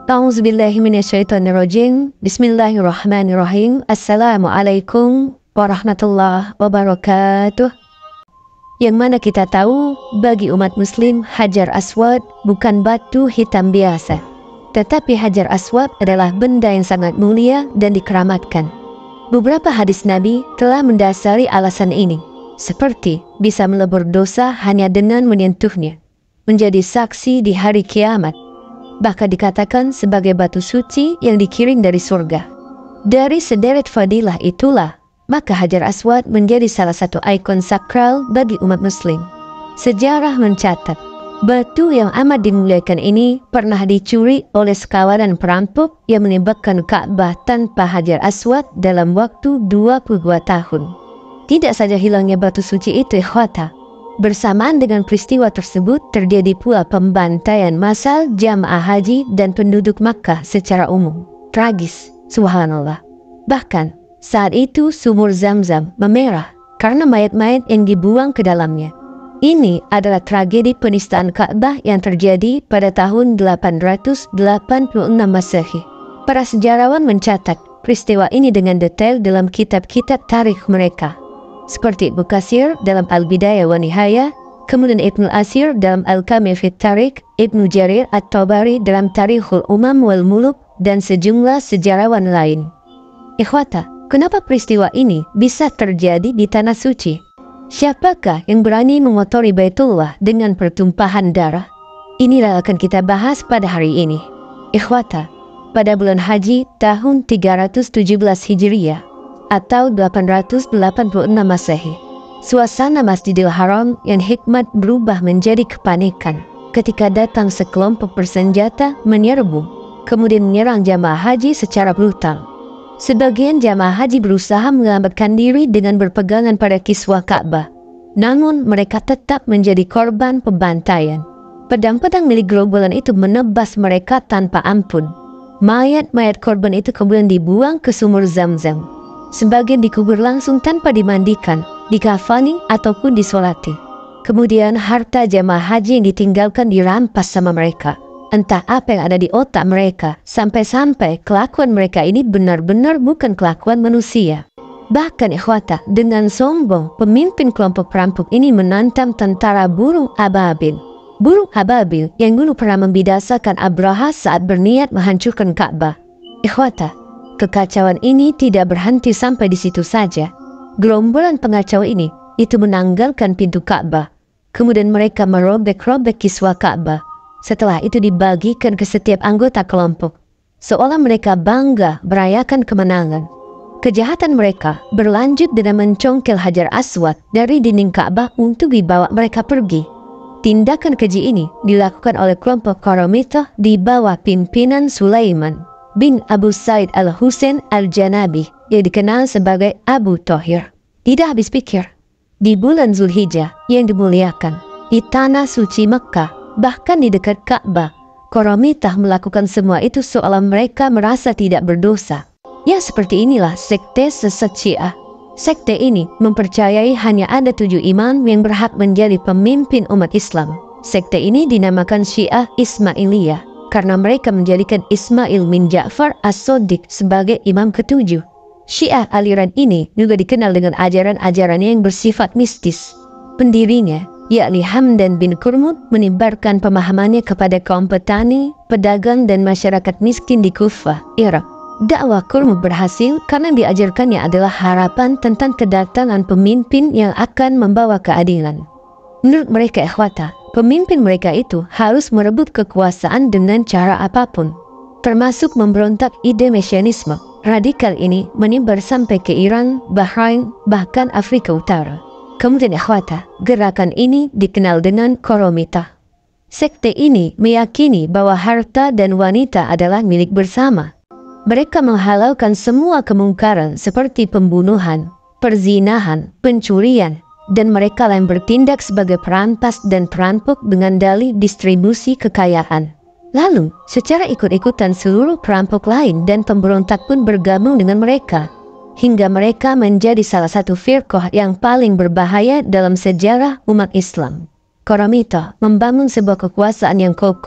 A'udzubillahiminasyaitonirrajim. Bismillahirrahmanirrahim. Assalamualaikum warahmatullahi wabarakatuh. Yang mana kita tahu, bagi umat muslim, Hajar Aswad bukan batu hitam biasa. Tetapi Hajar Aswad adalah benda yang sangat mulia dan dikeramatkan. Beberapa hadis Nabi telah mendasari alasan ini, seperti bisa melebur dosa hanya dengan menyentuhnya, menjadi saksi di hari kiamat, bahkan dikatakan sebagai batu suci yang dikirim dari surga. Dari sederet fadilah itulah, maka Hajar Aswad menjadi salah satu ikon sakral bagi umat muslim. Sejarah mencatat, batu yang amat dimuliakan ini pernah dicuri oleh sekawanan perampok yang menembakkan Ka'bah tanpa Hajar Aswad dalam waktu 22 tahun. Tidak saja hilangnya batu suci itu, ikhwata, bersamaan dengan peristiwa tersebut terjadi pula pembantaian massal jamaah haji dan penduduk Makkah secara umum. Tragis, subhanallah. Bahkan saat itu sumur Zamzam memerah karena mayat-mayat yang dibuang ke dalamnya. Ini adalah tragedi penistaan Ka'bah yang terjadi pada tahun 886 Masehi. Para sejarawan mencatat peristiwa ini dengan detail dalam kitab-kitab tarikh mereka, seperti Ibnu Katsir dalam Al-Bidayah wa Nihayah, kemudian Ibnu Asir dalam Al-Kamil fit Tarikh, Ibnu Jarir At-Tabari dalam Tarikhul Umam wal Muluk, dan sejumlah sejarawan lain. Ikhwata, kenapa peristiwa ini bisa terjadi di Tanah Suci? Siapakah yang berani mengotori Baitullah dengan pertumpahan darah? Inilah akan kita bahas pada hari ini. Ikhwata, pada bulan Haji tahun 317 Hijriah atau 886 Masehi, suasana Masjidil Haram yang hikmat berubah menjadi kepanikan ketika datang sekelompok bersenjata menyerbu, kemudian menyerang jamaah haji secara brutal. Sebagian jamaah haji berusaha menyelamatkan diri dengan berpegangan pada kiswah Ka'bah, namun mereka tetap menjadi korban pembantaian. Pedang-pedang milik gerombolan itu menebas mereka tanpa ampun. Mayat-mayat korban itu kemudian dibuang ke sumur Zamzam. Sebagian dikubur langsung tanpa dimandikan, dikafani ataupun disolati. Kemudian harta jamaah haji yang ditinggalkan dirampas sama mereka. Entah apa yang ada di otak mereka, sampai-sampai kelakuan mereka ini benar-benar bukan kelakuan manusia. Bahkan ikhwata, dengan sombong, pemimpin kelompok perampok ini menantang tentara burung ababil. Burung ababil yang dulu pernah membidasakan Abraha saat berniat menghancurkan Ka'bah. Ikhwata, kekacauan ini tidak berhenti sampai di situ saja. Gerombolan pengacau ini itu menanggalkan pintu Ka'bah. Kemudian mereka merobek-robek kiswah Ka'bah. Setelah itu dibagikan ke setiap anggota kelompok, seolah mereka bangga merayakan kemenangan. Kejahatan mereka berlanjut dengan mencongkel Hajar Aswad dari dinding Ka'bah untuk dibawa mereka pergi. Tindakan keji ini dilakukan oleh kelompok Qaramithah di bawah pimpinan Sulaiman bin Abu Said Al-Husain Al-Janabi yang dikenal sebagai Abu Thohir. Tidak habis pikir, di bulan Zulhijjah yang dimuliakan, di Tanah Suci Mekah, bahkan di dekat Ka'bah, Qaramithah melakukan semua itu seolah mereka merasa tidak berdosa. Ya, seperti inilah sekte sesat Syiah. Sekte ini mempercayai hanya ada 7 imam yang berhak menjadi pemimpin umat Islam. Sekte ini dinamakan Syiah Ismailiyah karena mereka menjadikan Ismail bin Ja'far As-Shadiq sebagai imam ketujuh. Syiah aliran ini juga dikenal dengan ajaran-ajarannya yang bersifat mistis. Pendirinya, yakni Hamdan bin Kurmud, menyebarkan pemahamannya kepada kaum petani, pedagang, dan masyarakat miskin di Kufah, Irak. Dakwah Kurmud berhasil karena yang diajarkannya adalah harapan tentang kedatangan pemimpin yang akan membawa keadilan. Menurut mereka, ikhwata, pemimpin mereka itu harus merebut kekuasaan dengan cara apapun, termasuk memberontak ide mesianisme. Radikal ini menyebar sampai ke Iran, Bahrain, bahkan Afrika Utara. Kemudian ikhwata, gerakan ini dikenal dengan Qaramithah. Sekte ini meyakini bahwa harta dan wanita adalah milik bersama. Mereka menghalalkan semua kemungkaran seperti pembunuhan, perzinahan, pencurian, dan mereka yang bertindak sebagai perampas dan perampok dengan dalih distribusi kekayaan. Lalu, secara ikut-ikutan seluruh perampok lain dan pemberontak pun bergabung dengan mereka, hingga mereka menjadi salah satu firqah yang paling berbahaya dalam sejarah umat Islam. Qaramithah membangun sebuah kekuasaan yang kokoh,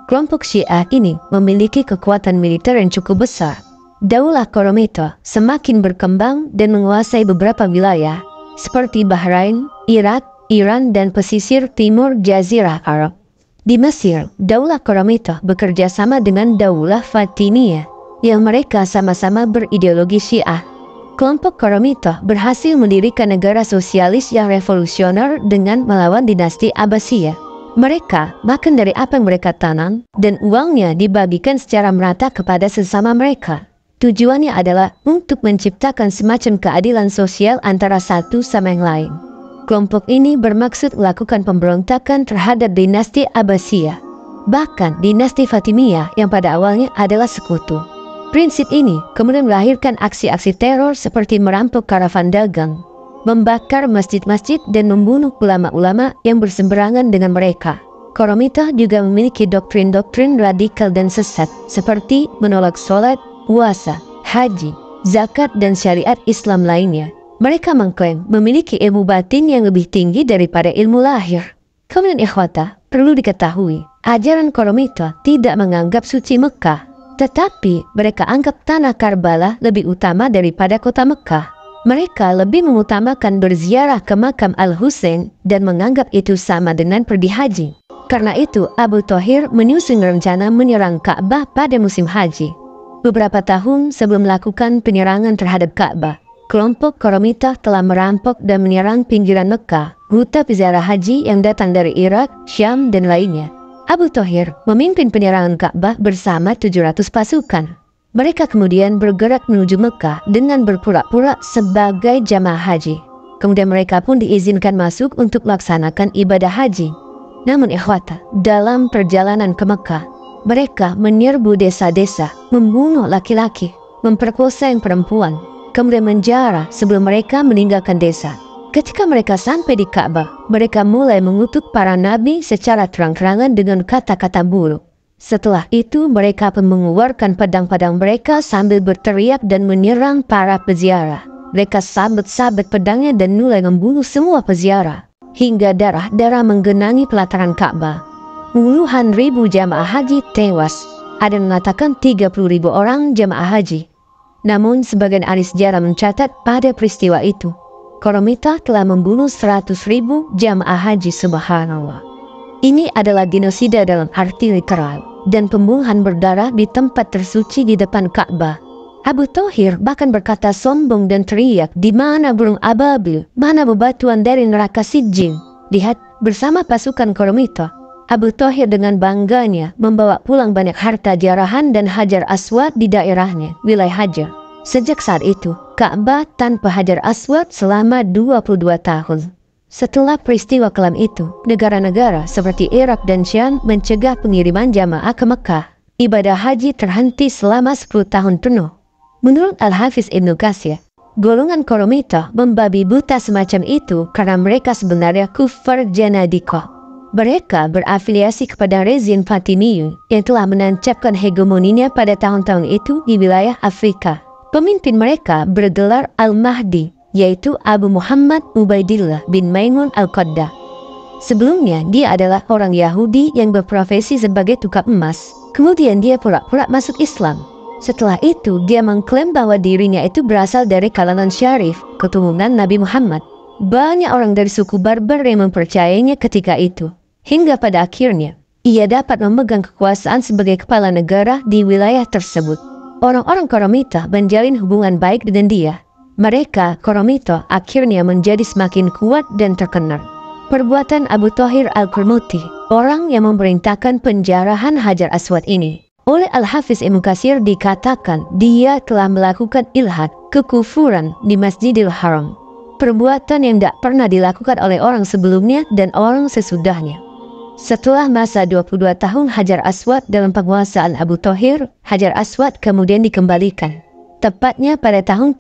Kelompok Syiah ini memiliki kekuatan militer yang cukup besar. Daulah Quraimah semakin berkembang dan menguasai beberapa wilayah seperti Bahrain, Irak, Iran, dan pesisir timur Jazirah Arab. Di Mesir, Daulah Quraimah bekerja sama dengan Daulah Fatimiyah yang mereka sama-sama berideologi Syiah. Kelompok Quraimah berhasil mendirikan negara sosialis yang revolusioner dengan melawan dinasti Abbasiyah. Mereka makan dari apa yang mereka tanam dan uangnya dibagikan secara merata kepada sesama mereka. Tujuannya adalah untuk menciptakan semacam keadilan sosial antara satu sama yang lain. Kelompok ini bermaksud melakukan pemberontakan terhadap dinasti Abbasiyah, bahkan dinasti Fatimiyah yang pada awalnya adalah sekutu. Prinsip ini kemudian melahirkan aksi-aksi teror seperti merampok karavan dagang, membakar masjid-masjid, dan membunuh ulama-ulama yang berseberangan dengan mereka. Quraimah juga memiliki doktrin-doktrin radikal dan sesat, seperti menolak sholat, puasa, haji, zakat, dan syariat Islam lainnya. Mereka mengklaim memiliki ilmu batin yang lebih tinggi daripada ilmu lahir. Kemudian ikhwata, perlu diketahui, ajaran Quraimah tidak menganggap suci Mekah, tetapi mereka anggap tanah Karbala lebih utama daripada kota Mekah. Mereka lebih mengutamakan berziarah ke makam Al-Husain dan menganggap itu sama dengan pergi haji. Karena itu, Abu Thahir menyusun rencana menyerang Ka'bah pada musim haji. Beberapa tahun sebelum melakukan penyerangan terhadap Ka'bah, kelompok Quraimah telah merampok dan menyerang pinggiran Mekah, duta peziarah haji yang datang dari Irak, Syam, dan lainnya. Abu Thahir memimpin penyerangan Ka'bah bersama 700 pasukan. Mereka kemudian bergerak menuju Mekah dengan berpura-pura sebagai jamaah haji. Kemudian mereka pun diizinkan masuk untuk melaksanakan ibadah haji. Namun ikhwata, dalam perjalanan ke Mekah, mereka menyerbu desa-desa, membunuh laki-laki, memperkosa yang perempuan, kemudian menjara sebelum mereka meninggalkan desa. Ketika mereka sampai di Ka'bah, mereka mulai mengutuk para nabi secara terang-terangan dengan kata-kata buruk. Setelah itu mereka pun mengeluarkan pedang-pedang mereka sambil berteriak dan menyerang para peziarah. Mereka sabet-sabet pedangnya dan mulai membunuh semua peziarah, hingga darah-darah menggenangi pelataran Ka'bah. Puluhan ribu jamaah haji tewas. Ada yang mengatakan 30.000 orang jamaah haji. Namun sebagian ahli sejarah mencatat pada peristiwa itu, Quraimah telah membunuh 100.000 jamaah haji. Subhanallah. Ini adalah genosida dalam arti literal dan pembunuhan berdarah di tempat tersuci di depan Ka'bah. Abu Thahir bahkan berkata sombong dan teriak, "Di mana burung ababil? Mana bebatuan dari neraka Sijjin?" Lihat, bersama pasukan Quraimah, Abu Thahir dengan bangganya membawa pulang banyak harta jarahan dan Hajar Aswad di daerahnya, wilayah Hajar. Sejak saat itu, Ka'bah tanpa Hajar Aswad selama 22 tahun. Setelah peristiwa kelam itu, negara-negara seperti Irak dan Syam mencegah pengiriman jamaah ke Mekah. Ibadah haji terhenti selama 10 tahun penuh. Menurut Al-Hafiz Ibnu Katsir, golongan Quraimah membabi buta semacam itu karena mereka sebenarnya kufar janadiqah. Mereka berafiliasi kepada rezim Fatimiyun yang telah menancapkan hegemoninya pada tahun-tahun itu di wilayah Afrika. Pemimpin mereka bergelar Al-Mahdi, yaitu Abu Muhammad Ubaidillah bin Maimun Al-Qaddah. Sebelumnya, dia adalah orang Yahudi yang berprofesi sebagai tukang emas. Kemudian dia pura-pura masuk Islam. Setelah itu, dia mengklaim bahwa dirinya itu berasal dari kalangan Syarif, keturunan Nabi Muhammad. Banyak orang dari suku Barbar yang mempercayainya ketika itu. Hingga pada akhirnya, ia dapat memegang kekuasaan sebagai kepala negara di wilayah tersebut. Orang-orang Quraimah menjalin hubungan baik dengan dia. Mereka, Quraimah, akhirnya menjadi semakin kuat dan terkenal. Perbuatan Abu Thahir Al-Qurmuti, orang yang memerintahkan penjarahan Hajar Aswad ini, oleh Al-Hafiz Ibnu Katsir dikatakan dia telah melakukan ilhad, kekufuran di Masjidil Haram. Perbuatan yang tidak pernah dilakukan oleh orang sebelumnya dan orang sesudahnya. Setelah masa 22 tahun Hajar Aswad dalam penguasaan Abu Thahir, Hajar Aswad kemudian dikembalikan. Tepatnya pada tahun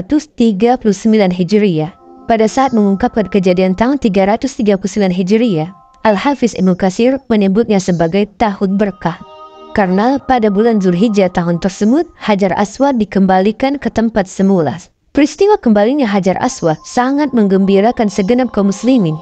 339 Hijriyah. Pada saat mengungkapkan kejadian tahun 339 Hijriyah, Al-Hafiz Ibnu Katsir menyebutnya sebagai tahun berkah. Karena pada bulan Zulhijjah tahun tersebut, Hajar Aswad dikembalikan ke tempat semula. Peristiwa kembalinya Hajar Aswad sangat menggembirakan segenap kaum muslimin.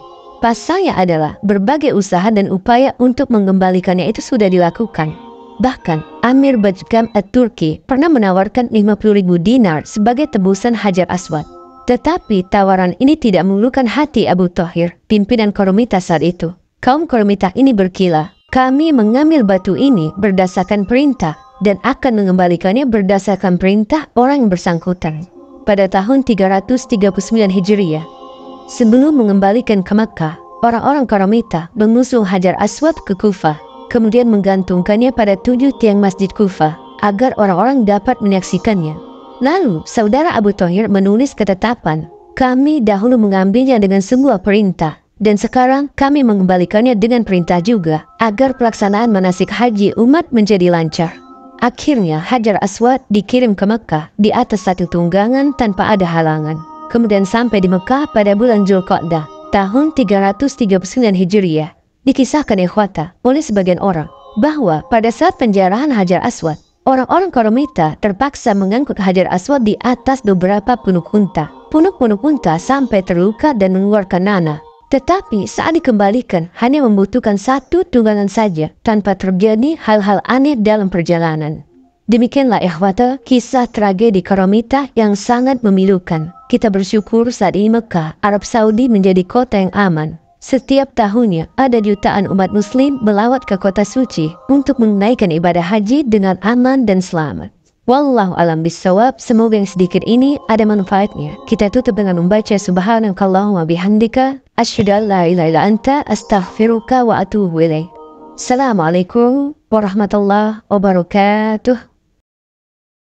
Pasalnya adalah berbagai usaha dan upaya untuk mengembalikannya itu sudah dilakukan. Bahkan Amir Bajgam At-Turki pernah menawarkan 50.000 dinar sebagai tebusan Hajar Aswad. Tetapi tawaran ini tidak meluluhkan hati Abu Thahir, pimpinan Qoromita saat itu. Kaum Qoromita ini berkilah, kami mengambil batu ini berdasarkan perintah dan akan mengembalikannya berdasarkan perintah orang yang bersangkutan. Pada tahun 339 Hijriah, sebelum mengembalikan ke Makkah, orang-orang Qoromita mengusung Hajar Aswad ke Kufah, kemudian menggantungkannya pada 7 tiang masjid Kufah agar orang-orang dapat menyaksikannya. Lalu, saudara Abu Thahir menulis ketetapan, kami dahulu mengambilnya dengan sebuah perintah, dan sekarang kami mengembalikannya dengan perintah juga, agar pelaksanaan manasik haji umat menjadi lancar. Akhirnya, Hajar Aswad dikirim ke Mekah di atas satu tunggangan tanpa ada halangan. Kemudian sampai di Mekah pada bulan Zulqa'dah, tahun 339 Hijriah. Dikisahkan ikhwata oleh sebagian orang, bahwa pada saat penjarahan Hajar Aswad, orang-orang Qoromita terpaksa mengangkut Hajar Aswad di atas beberapa punuk unta. Punuk-punuk unta sampai terluka dan mengeluarkan nanah. Tetapi saat dikembalikan, hanya membutuhkan satu tunggangan saja, tanpa terjadi hal-hal aneh dalam perjalanan. Demikianlah ikhwata kisah tragedi Qoromita yang sangat memilukan. Kita bersyukur saat ini Mekah, Arab Saudi menjadi kota yang aman. Setiap tahunnya ada jutaan umat muslim melawat ke kota suci untuk menunaikan ibadah haji dengan aman dan selamat. Wallahu alam bisawab, semoga yang sedikit ini ada manfaatnya. Kita tutup dengan membaca subhanakallahumma bihamdika asyhadu an la ilaha illa anta astaghfiruka wa atubu ilaik. Assalamualaikum warahmatullahi wabarakatuh.